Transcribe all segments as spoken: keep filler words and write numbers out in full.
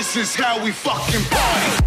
This is how we fucking party.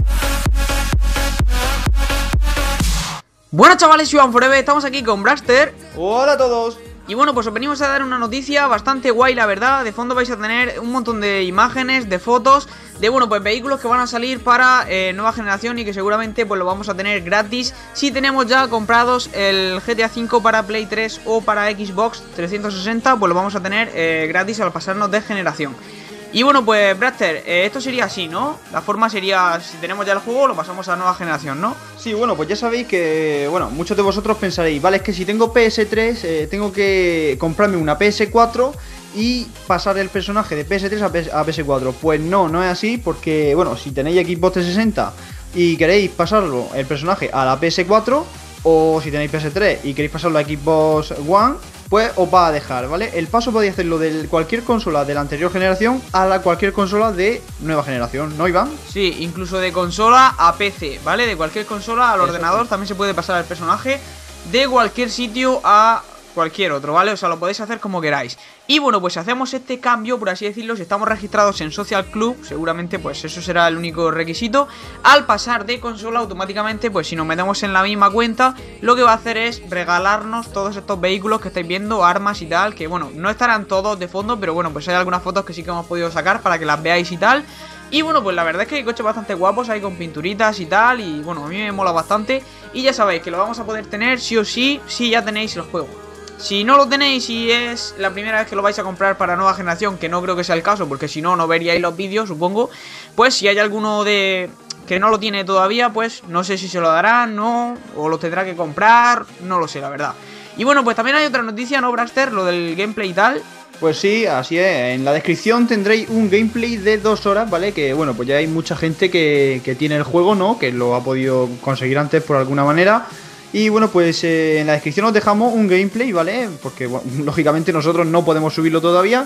Bueno chavales, soy Iván Forever, estamos aquí con Braxter. Hola a todos. Y bueno, pues os venimos a dar una noticia bastante guay, la verdad. De fondo vais a tener un montón de imágenes, de fotos, de bueno, pues vehículos que van a salir para eh, nueva generación y que seguramente pues lo vamos a tener gratis si tenemos ya comprados el G T A cinco para Play tres o para Xbox trescientos sesenta, pues lo vamos a tener eh, gratis al pasarnos de generación. Y bueno, pues Braxter, eh, esto sería así, ¿no? La forma sería, si tenemos ya el juego, lo pasamos a nueva generación, ¿no? Sí, bueno, pues ya sabéis que, bueno, muchos de vosotros pensaréis, vale, es que si tengo P S tres, eh, tengo que comprarme una P S cuatro y pasar el personaje de P S tres a P S cuatro. Pues no, no es así, porque, bueno, si tenéis Xbox trescientos sesenta y queréis pasarlo, el personaje, a la P S cuatro, o si tenéis P S tres y queréis pasarlo a Xbox One, pues os va a dejar, ¿vale? El paso podéis hacerlo de cualquier consola de la anterior generación a la cualquier consola de nueva generación, ¿no, Iván? Sí, incluso de consola a P C, ¿vale? De cualquier consola al Exacto. ordenador también se puede pasar el personaje de cualquier sitio a cualquier otro, ¿vale? O sea, lo podéis hacer como queráis. Y bueno, pues si hacemos este cambio, por así decirlo, si estamos registrados en Social Club, seguramente pues eso será el único requisito. Al pasar de consola, automáticamente, pues si nos metemos en la misma cuenta, lo que va a hacer es regalarnos todos estos vehículos que estáis viendo, armas y tal, que bueno, no estarán todos de fondo, pero bueno, pues hay algunas fotos que sí que hemos podido sacar para que las veáis y tal. Y bueno, pues la verdad es que hay coches bastante guapos, ahí con pinturitas y tal, y bueno, a mí me mola bastante. Y ya sabéis que lo vamos a poder tener sí o sí, si ya tenéis el juego. Si no lo tenéis y es la primera vez que lo vais a comprar para nueva generación, que no creo que sea el caso, porque si no, no veríais los vídeos, supongo. Pues si hay alguno de que no lo tiene todavía, pues no sé si se lo darán, no, o lo tendrá que comprar, no lo sé, la verdad. Y bueno, pues también hay otra noticia, ¿no, Braxter? Lo del gameplay y tal. Pues sí, así es. En la descripción tendréis un gameplay de dos horas, ¿vale? Que bueno, pues ya hay mucha gente que, que tiene el juego, ¿no? Que lo ha podido conseguir antes por alguna manera. Y bueno, pues eh, en la descripción os dejamos un gameplay, ¿vale? Porque bueno, lógicamente nosotros no podemos subirlo todavía.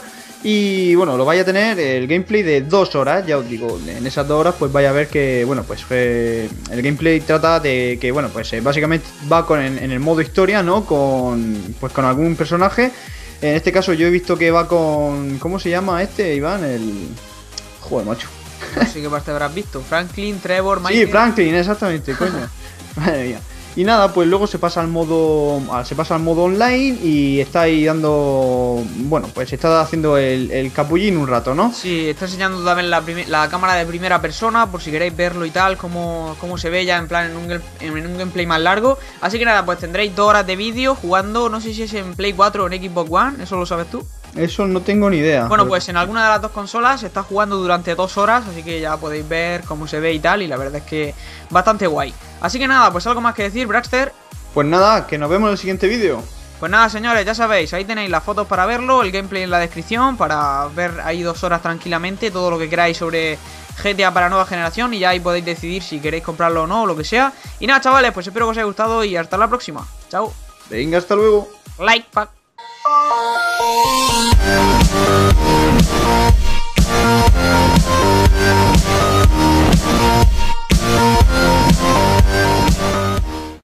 Y bueno, lo vais a tener el gameplay de dos horas, ya os digo. En esas dos horas pues vais a ver que, bueno, pues eh, el gameplay trata de que, bueno, pues eh, básicamente va con en, en el modo historia, ¿no? Con, pues con algún personaje. En este caso yo he visto que va con... ¿Cómo se llama este, Iván? El... Joder, macho. No sé qué parte habrás visto. Franklin, Trevor, Michael. Sí, Franklin, exactamente, coño. Madre mía. Y nada, pues luego se pasa al modo se pasa al modo online y está ahí dando... Bueno, pues está haciendo el, el capullín un rato, ¿no? Sí, está enseñando también la, la cámara de primera persona, por si queréis verlo y tal, cómo, cómo se ve ya en plan en un, en un gameplay más largo. Así que nada, pues tendréis dos horas de vídeo jugando, no sé si es en Play cuatro o en Xbox One, ¿eso lo sabes tú? Eso no tengo ni idea. Bueno, pero... pues en alguna de las dos consolas se está jugando durante dos horas, así que ya podéis ver cómo se ve y tal, y la verdad es que bastante guay. Así que nada, pues algo más que decir, Braxter. Pues nada, que nos vemos en el siguiente vídeo. Pues nada, señores, ya sabéis, ahí tenéis las fotos para verlo, el gameplay en la descripción, para ver ahí dos horas tranquilamente todo lo que queráis sobre G T A para nueva generación, y ya ahí podéis decidir si queréis comprarlo o no, o lo que sea. Y nada, chavales, pues espero que os haya gustado y hasta la próxima. Chao. Venga, hasta luego. Like, fuck.